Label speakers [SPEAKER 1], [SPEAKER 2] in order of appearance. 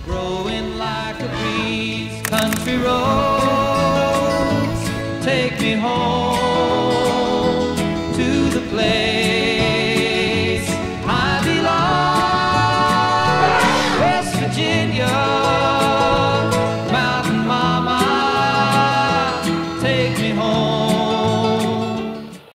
[SPEAKER 1] growing like a breeze. Country roads, take me home to the place